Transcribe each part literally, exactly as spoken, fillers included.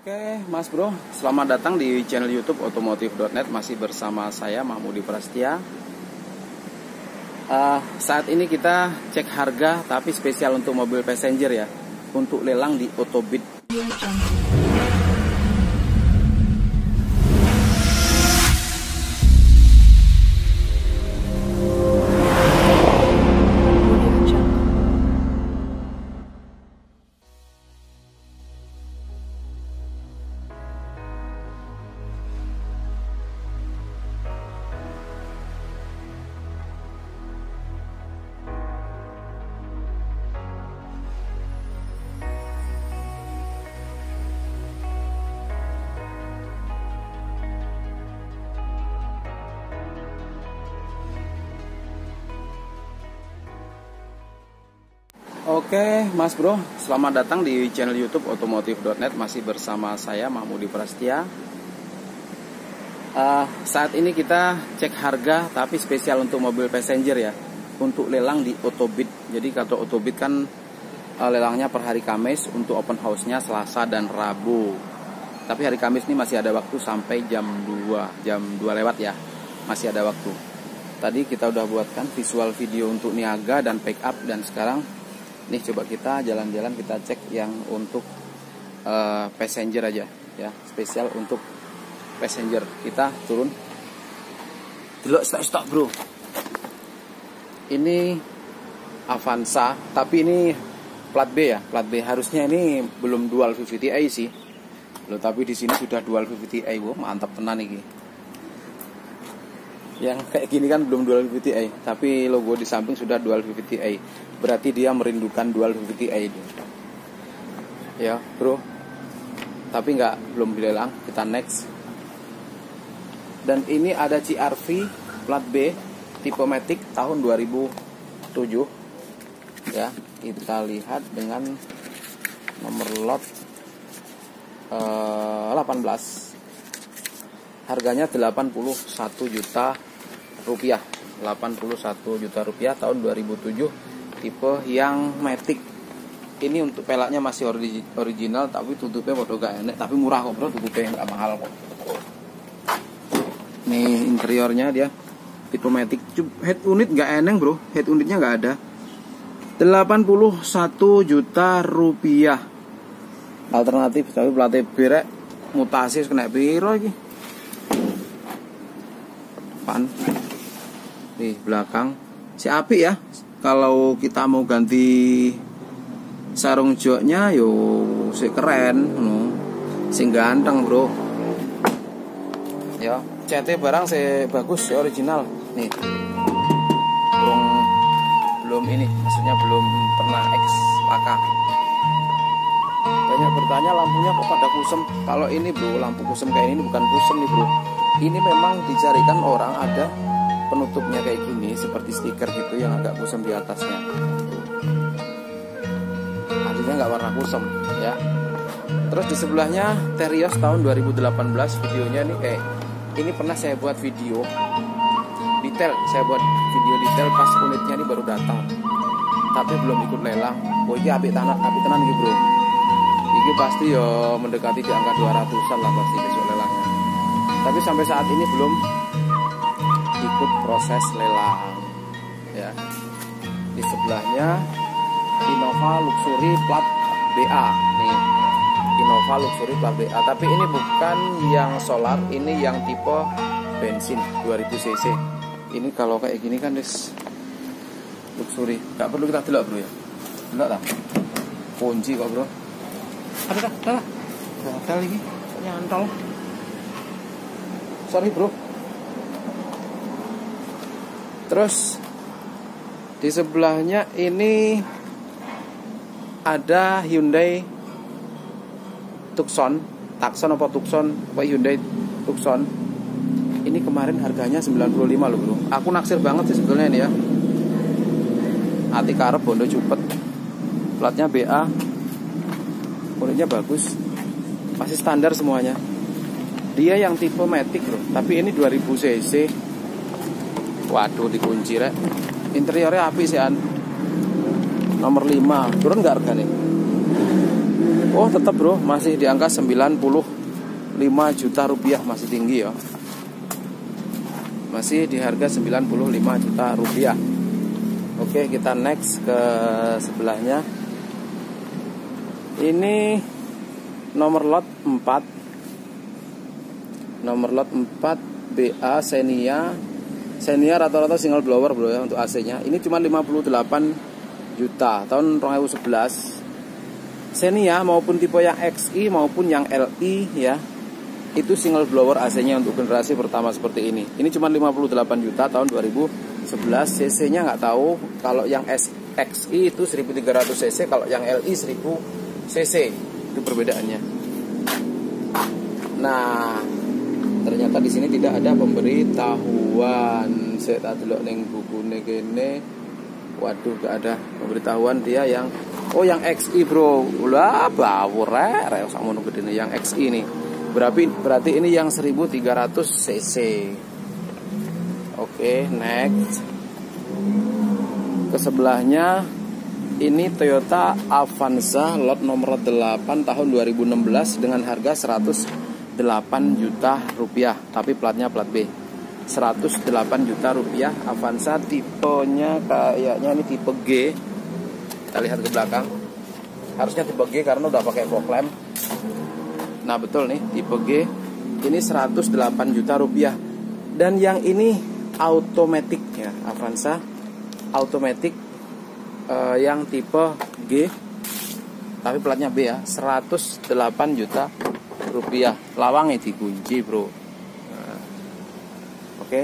Oke Mas Bro, selamat datang di channel YouTube otomotif dot net. Masih bersama saya Mahmudi Prastia. uh, Saat ini kita cek harga, tapi spesial untuk mobil passenger ya, untuk lelang di Otobit. Oke Mas Bro, selamat datang di channel YouTube otomotif dot net. Masih bersama saya Mahmudi Prastia. uh, Saat ini kita cek harga, tapi spesial untuk mobil passenger ya, untuk lelang di Otobit. Jadi kalau Otobit kan uh, lelangnya per hari Kamis, untuk open house-nya Selasa dan Rabu. Tapi hari Kamis ini masih ada waktu sampai jam dua, jam dua lewat ya, masih ada waktu. Tadi kita udah buatkan visual video untuk niaga dan pick up, dan sekarang nih coba kita jalan-jalan, kita cek yang untuk uh, passenger aja ya, spesial untuk passenger. Kita turun dulu, stok-stok bro. Ini Avanza, tapi ini plat B ya, plat B. Harusnya ini belum dual V V T i sih loh, tapi di sini sudah dual V V T i. Wow, mantap tenan nih. Yang kayak gini kan belum dual V V T i, tapi logo di samping sudah dual V V T i. Berarti dia merindukan dual V V T i ya bro. Tapi nggak, belum dilelang. Kita next. Dan ini ada C R V plat B tipe Matic tahun dua ribu tujuh ya. Kita lihat dengan nomor lot uh, delapan belas. Harganya delapan puluh satu juta rupiah. delapan puluh satu juta rupiah tahun dua ribu tujuh, tipe yang Matic. Ini untuk pelaknya masih origi original, tapi tutupnya bodoh gak enak, tapi murah kok bro, tutupnya nggak mahal kok. Nih interiornya dia tipe Matic. Head unit gak eneng bro, head unitnya nggak ada. Delapan puluh satu juta rupiah. Alternatif, tapi pelatih birek mutasi kena piro lagi. Pan di belakang si api ya. Kalau kita mau ganti sarung joknya, yo si keren, no. Si ganteng bro. Ya, C T barang si bagus, si original. Nih, belum belum ini, maksudnya belum pernah X pakai. Banyak bertanya lampunya kok pada kusem. Kalau ini bro, lampu kusem kayak ini bukan kusem nih bro. Ini memang dicarikan orang ada penutupnya kayak gini, seperti stiker gitu yang agak kusem di atasnya. Artinya nggak warna kusem ya. Terus di sebelahnya Terios tahun dua ribu delapan belas. Videonya nih, eh ini pernah saya buat video detail. Saya buat video detail pas unitnya ini baru datang, tapi belum ikut lelang. Oh ini api tanah, api tenan gitu bro. Ini pasti yo mendekati di angka dua ratusan lah pasti besok lelangnya. Tapi sampai saat ini belum ikut proses lelang ya. Di sebelahnya Innova Luxury plat B A nih, Innova Luxury plat B A, tapi ini bukan yang solar, ini yang tipe bensin dua ribu cc. Ini kalau kayak gini kan des Luxury, nggak perlu kita delok bro ya, delok lah kunci kok bro. Ada dah, dah gagal lagi nyantol, sorry bro. Terus di sebelahnya ini ada Hyundai Tucson, Tucson apa Tucson, apa Hyundai Tucson. Ini kemarin harganya sembilan puluh lima loh bro. Aku naksir banget sih sebetulnya ini ya. Ati karep bondo cupet. Platnya B A. Unitnya bagus. Masih standar semuanya. Dia yang tipe Matic loh, tapi ini dua ribu cc. Waduh, dikunci rek. Interiornya api sih an. Nomor lima. Turun nggak harga nih? Oh tetap bro, masih di angka sembilan puluh lima juta rupiah, masih tinggi ya. Masih di harga sembilan puluh lima juta rupiah. Oke, kita next ke sebelahnya. Ini nomor lot empat. Nomor lot empat B A Xenia. Xenia rata-rata single blower bro ya untuk A C-nya. Ini cuma lima puluh delapan juta tahun dua ribu sebelas. Xenia maupun tipe yang X I maupun yang L I ya, itu single blower A C-nya untuk generasi pertama seperti ini. Ini cuma lima puluh delapan juta tahun dua ribu sebelas. C C-nya nggak tahu. Kalau yang X I itu seribu tiga ratus cc, kalau yang L I seribu cc. Itu perbedaannya. Nah, ternyata di sini tidak ada pemberitahuan. Saya tak delok ning bukune kene. Waduh, gak ada pemberitahuan dia yang oh yang X I bro. Lah bawur rek sakmono gedene yang X I nih. Berarti berarti ini yang seribu tiga ratus cc. Oke, next. Ke sebelahnya ini Toyota Avanza lot nomor delapan tahun dua ribu enam belas dengan harga seratus delapan juta rupiah, tapi platnya plat B. seratus delapan juta rupiah. Avanza tipenya kayaknya ini tipe G. Kita lihat ke belakang. Harusnya tipe G karena udah pakai fog lamp. Nah betul nih tipe G. Ini seratus delapan juta rupiah. Dan yang ini automatic ya, Avanza automatic eh, yang tipe G, tapi platnya B ya, seratus delapan juta rupiah. Lawangnya dikunci bro. Nah, oke,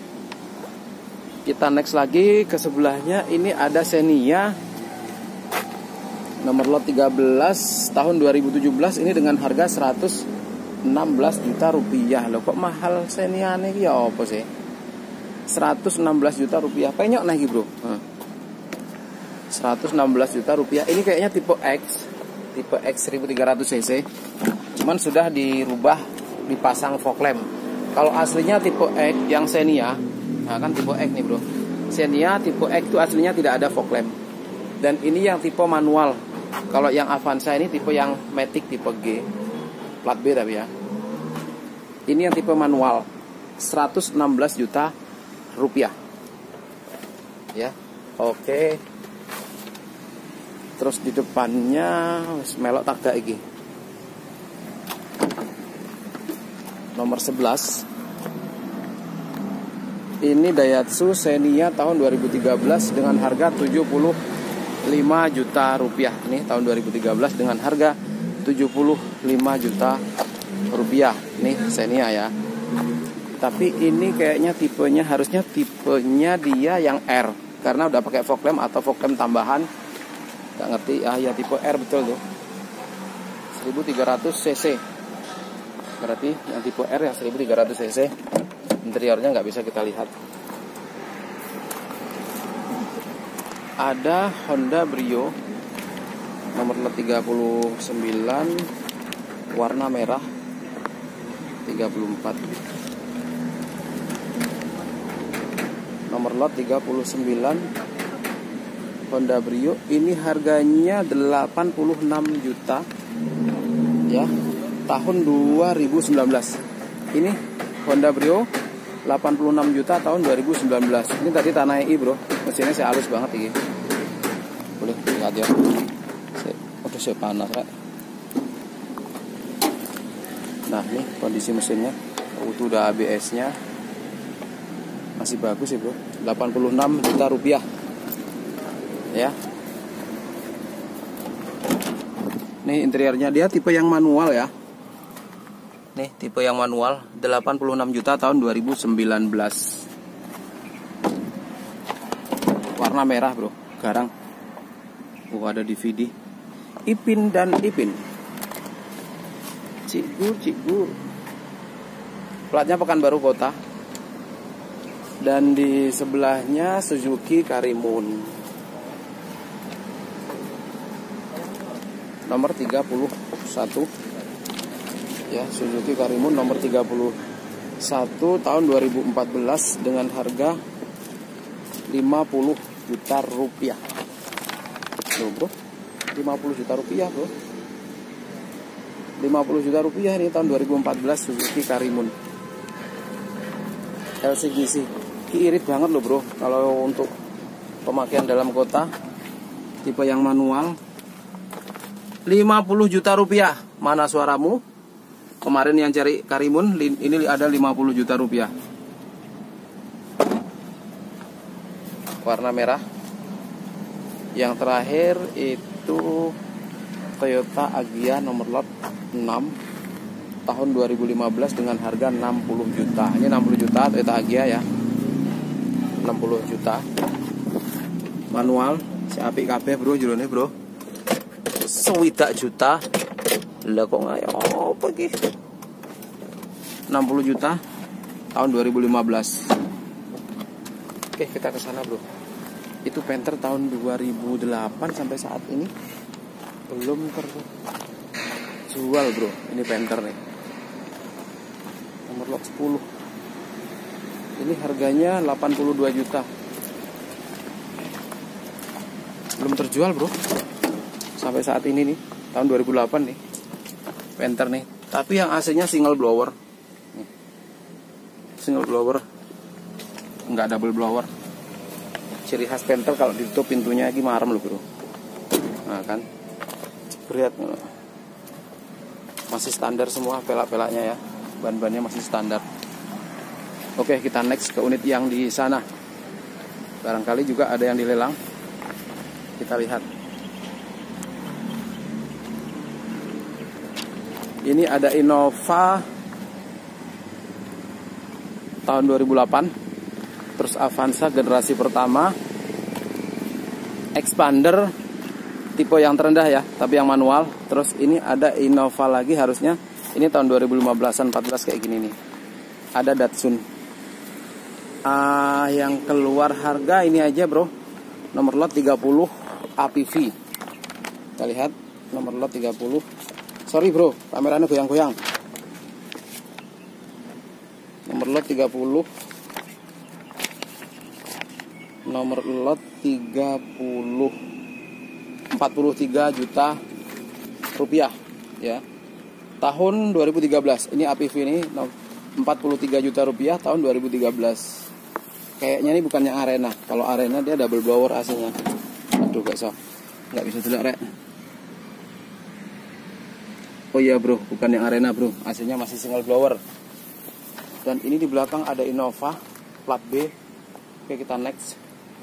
kita next lagi ke sebelahnya. Ini ada Xenia nomor lot tiga belas tahun dua ribu tujuh belas. Ini dengan harga seratus enam belas juta rupiah. Loh kok mahal Xenia nih ya apa sih? seratus enam belas juta rupiah. Penyok lagi bro. Nah, seratus enam belas juta rupiah. Ini kayaknya tipe X, tipe X seribu tiga ratus cc. Cuman sudah dirubah, dipasang fog lamp. Kalau aslinya tipe X yang Xenia, nah kan tipe X nih bro. Xenia tipe X itu aslinya tidak ada fog lamp. Dan ini yang tipe manual. Kalau yang Avanza ini tipe yang Matic tipe G, plat B tapi ya. Ini yang tipe manual, seratus enam belas juta rupiah. Ya, oke. Terus di depannya melok tak iki. Nomor sebelas. Ini Daihatsu Xenia tahun dua ribu tiga belas dengan harga tujuh puluh lima juta rupiah. Ini tahun dua ribu tiga belas dengan harga tujuh puluh lima juta rupiah. Nih Xenia ya. Tapi ini kayaknya tipenya harusnya tipenya dia yang R karena udah pakai fog lamp atau fog lamp tambahan. Gak ngerti. Ah ya tipe R betul tuh. seribu tiga ratus cc. Berarti yang tipe R ya seribu tiga ratus cc. Interiornya nggak bisa kita lihat. Ada Honda Brio nomor tiga puluh sembilan warna merah tiga puluh empat. Nomor lot tiga puluh sembilan Honda Brio. Ini harganya delapan puluh enam juta ya, tahun dua ribu sembilan belas. Ini Honda Brio delapan puluh enam juta tahun dua ribu sembilan belas. Ini tadi tanah I bro. Mesinnya saya halus banget ini. Boleh lihat ya. Udah saya panas Pak. Nah ini kondisi mesinnya. Itu udah A B S-nya. Masih bagus sih bro. delapan puluh enam juta rupiah. Ya. Nih interiornya dia tipe yang manual ya. Nih tipe yang manual delapan puluh enam juta tahun dua ribu sembilan belas. Warna merah bro, garang. Oh ada D V D. Ipin dan Ipin. Cikgu, cikgu. Platnya Pekanbaru Kota. Dan di sebelahnya Suzuki Karimun nomor tiga puluh satu ya, Suzuki Karimun nomor tiga puluh satu tahun dua ribu empat belas dengan harga lima puluh juta rupiah. Loh bro, lima puluh juta rupiah bro. lima puluh juta rupiah ini tahun dua ribu empat belas Suzuki Karimun L C G C. Irit banget loh bro kalau untuk pemakaian dalam kota. Tipe yang manual. lima puluh juta rupiah. Mana suaramu? Kemarin yang cari Karimun, ini ada lima puluh juta rupiah. Warna merah. Yang terakhir itu Toyota Agya nomor lot enam tahun dua ribu lima belas dengan harga enam puluh juta. Ini enam puluh juta Toyota Agya ya. enam puluh juta. Manual, si apik kabeh bro jerone bro. Sewidak juta. Lah kok ngayo apa iki? enam puluh juta tahun dua ribu lima belas. Oke, kita ke sana bro. Itu Panther tahun dua ribu delapan sampai saat ini belum terjual bro. Ini Panther nih nomor lot sepuluh. Ini harganya delapan puluh dua juta. Belum terjual bro sampai saat ini nih, tahun dua ribu delapan nih Panther nih. Tapi yang A C-nya single blower nih. Single blower, nggak double blower. Ciri khas Panther kalau ditutup pintunya lagi marem loh bro. Nah kan jebret. Masih standar semua pelak-pelaknya ya. Ban-bannya masih standar. Oke, kita next ke unit yang di sana. Barangkali juga ada yang dilelang. Kita lihat. Ini ada Innova tahun dua ribu delapan. Terus Avanza generasi pertama. Expander tipe yang terendah ya, tapi yang manual. Terus ini ada Innova lagi harusnya. Ini tahun dua ribu lima belasan empat belas kayak gini nih. Ada Datsun. Uh, yang keluar harga ini aja bro. Nomor lot tiga puluh A P V. Kita lihat nomor lot tiga puluh. Sorry bro, kameranya goyang-goyang. Nomor lot tiga puluh. Nomor lot tiga puluh. empat puluh tiga juta rupiah ya. Tahun dua ribu tiga belas. Ini A P V ini empat puluh tiga juta rupiah tahun dua ribu tiga belas. Kayaknya ini bukannya Arena. Kalau Arena dia double blower A C-nya. Aduh gak bisa. Gak bisa dulu rek. Oh iya bro, bukan yang Arena bro. A C-nya masih single blower. Dan ini di belakang ada Innova plat B. Oke, kita next.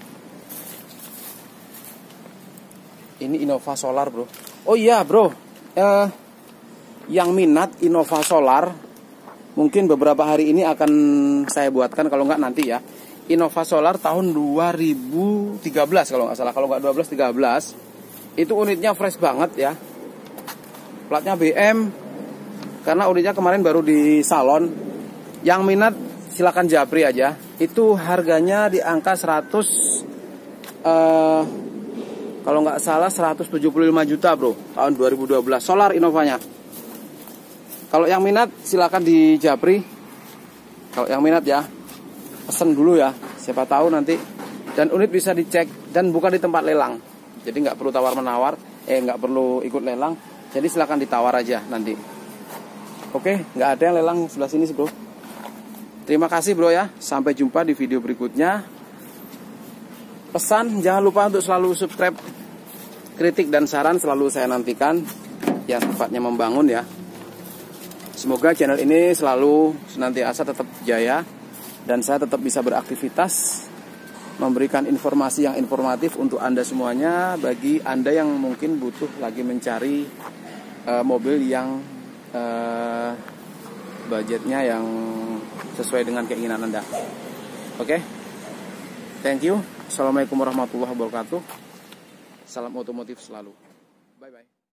Ini Innova Solar bro. Oh iya bro, eh, yang minat Innova Solar mungkin beberapa hari ini akan saya buatkan, kalau nggak nanti ya. Innova Solar tahun dua ribu tiga belas kalau nggak salah. Kalau nggak dua belas tiga belas. Itu unitnya fresh banget ya. Platnya B M. Karena unitnya kemarin baru di salon. Yang minat silakan japri aja. Itu harganya di angka seratus eh, kalau nggak salah seratus tujuh puluh lima juta bro. Tahun dua ribu dua belas. Solar Innovanya. Kalau yang minat silakan di japri. Kalau yang minat ya, pesen dulu ya. Siapa tahu nanti. Dan unit bisa dicek dan bukan di tempat lelang. Jadi nggak perlu tawar menawar. Eh nggak perlu ikut lelang. Jadi silakan ditawar aja nanti. Oke, nggak ada yang lelang sebelah sini sih bro. Terima kasih bro ya. Sampai jumpa di video berikutnya. Pesan jangan lupa untuk selalu subscribe. Kritik dan saran selalu saya nantikan. Yang sifatnya membangun ya. Semoga channel ini selalu senantiasa tetap jaya. Dan saya tetap bisa beraktivitas. Memberikan informasi yang informatif untuk Anda semuanya. Bagi Anda yang mungkin butuh lagi mencari uh, mobil yang uh, budgetnya yang sesuai dengan keinginan Anda. Oke, okay? Thank you. Assalamualaikum warahmatullahi wabarakatuh. Salam otomotif selalu. Bye bye.